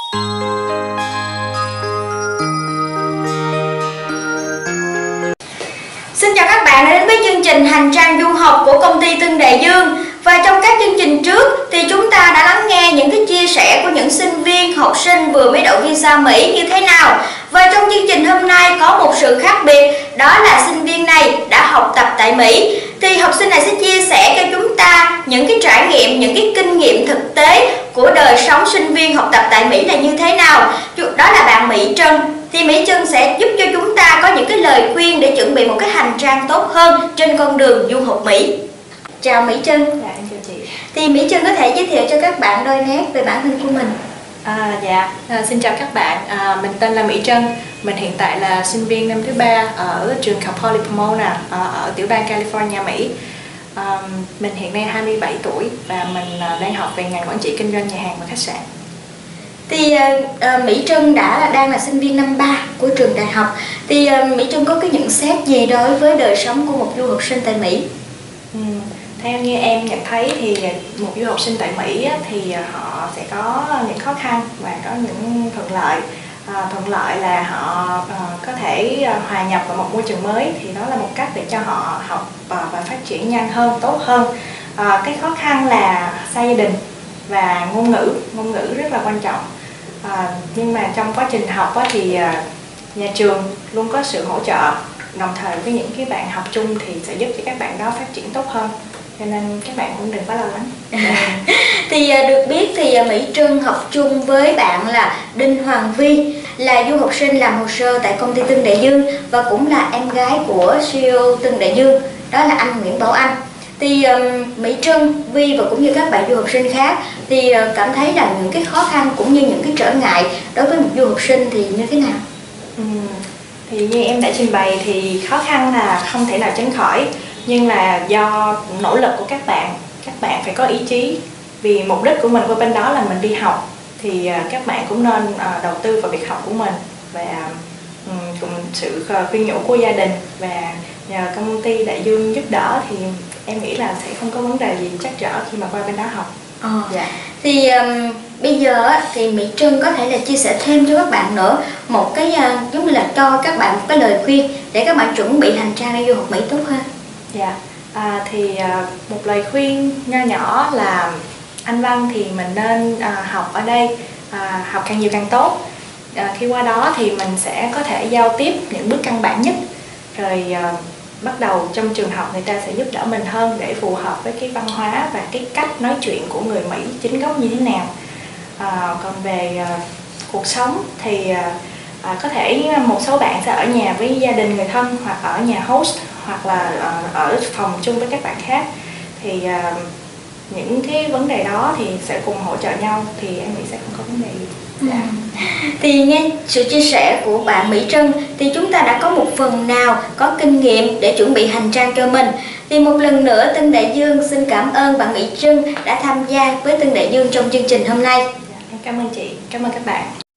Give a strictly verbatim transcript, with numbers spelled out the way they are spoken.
Xin chào các bạn đã đến với chương trình Hành trang du học của công ty Tân Đại Dương. Và trong các chương trình trước thì chúng ta đã lắng nghe những cái chia sẻ của những sinh viên, học sinh vừa mới đậu visa Mỹ như thế nào. Và trong chương trình hôm nay có một sự khác biệt, đó là sinh viên này đã học tập tại Mỹ. Thì học sinh này sẽ chia sẻ cho chúng ta những cái trải nghiệm, những cái kinh nghiệm thực tế của đời sống sinh viên học tập tại Mỹ là như thế nào. Đó là bạn Mỹ Trân. Thì Mỹ Trân sẽ giúp cho chúng ta có những cái lời khuyên để chuẩn bị một cái hành trang tốt hơn trên con đường du học Mỹ. Chào Mỹ Trân. Dạ, em chào chị. Thì Mỹ Trân có thể giới thiệu cho các bạn đôi nét về bản thân của mình. À, dạ, à, xin chào các bạn. À, mình tên là Mỹ Trân. Mình hiện tại là sinh viên năm thứ ba ở trường Cal Poly Pomona ở, ở tiểu bang California, Mỹ. À, mình hiện nay hai mươi bảy tuổi và mình đang học về ngành quản trị kinh doanh nhà hàng và khách sạn. Thì uh, Mỹ Trân đã đang là sinh viên năm ba của trường đại học. Thì uh, Mỹ Trân có cái nhận xét gì đối với đời sống của một du học sinh tại Mỹ? Ừ, theo như em nhận thấy thì một du học sinh tại Mỹ thì họ sẽ có những khó khăn và có những thuận lợi. À, thuận lợi là họ à, có thể hòa nhập vào một môi trường mới, thì đó là một cách để cho họ học và, và phát triển nhanh hơn, tốt hơn. À, cái khó khăn là xa gia đình và ngôn ngữ, ngôn ngữ rất là quan trọng. À, nhưng mà trong quá trình học á, thì à, nhà trường luôn có sự hỗ trợ, đồng thời với những cái bạn học chung thì sẽ giúp cho các bạn đó phát triển tốt hơn, cho nên các bạn cũng đừng quá lo lắng. Thì được biết thì Mỹ Trân học chung với bạn là Đinh Hoàng Vi, là du học sinh làm hồ sơ tại công ty Tân Đại Dương và cũng là em gái của xê e ô Tân Đại Dương, đó là anh Nguyễn Bảo Anh. Thì um, Mỹ Trân, Vi và cũng như các bạn du học sinh khác thì uh, cảm thấy là những cái khó khăn cũng như những cái trở ngại đối với một du học sinh thì như thế nào? Ừ, thì như em đã trình bày thì khó khăn là không thể nào tránh khỏi, nhưng là do nỗ lực của các bạn, các bạn phải có ý chí, vì mục đích của mình qua bên đó là mình đi học, thì uh, các bạn cũng nên uh, đầu tư vào việc học của mình và um, cùng sự khuyên nhủ của gia đình và nhờ công ty Đại Dương giúp đỡ thì em nghĩ là sẽ không có vấn đề gì trắc trở khi mà qua bên đó học. Ờ. Dạ. Thì um, bây giờ thì Mỹ Trân có thể là chia sẻ thêm cho các bạn nữa một cái uh, giống như là cho các bạn một cái lời khuyên để các bạn chuẩn bị hành trang đi du học Mỹ tốt hơn. Dạ. À, thì uh, một lời khuyên nho nhỏ là Anh văn thì mình nên uh, học ở đây, uh, học càng nhiều càng tốt. Uh, khi qua đó thì mình sẽ có thể giao tiếp những bước căn bản nhất, rồi uh, bắt đầu trong trường học người ta sẽ giúp đỡ mình hơn để phù hợp với cái văn hóa và cái cách nói chuyện của người Mỹ chính gốc như thế nào. À, còn về à, cuộc sống thì à, có thể một số bạn sẽ ở nhà với gia đình người thân, hoặc ở nhà host, hoặc là à, ở phòng chung với các bạn khác, thì à, những cái vấn đề đó thì sẽ cùng hỗ trợ nhau, thì em nghĩ sẽ không có vấn đề gì. Dạ. Thì nghe sự chia sẻ của bạn Mỹ Trân thì chúng ta đã có một phần nào có kinh nghiệm để chuẩn bị hành trang cho mình. Thì một lần nữa Tân Đại Dương xin cảm ơn bạn Mỹ Trân đã tham gia với Tân Đại Dương trong chương trình hôm nay. Dạ, em cảm ơn chị, cảm ơn các bạn.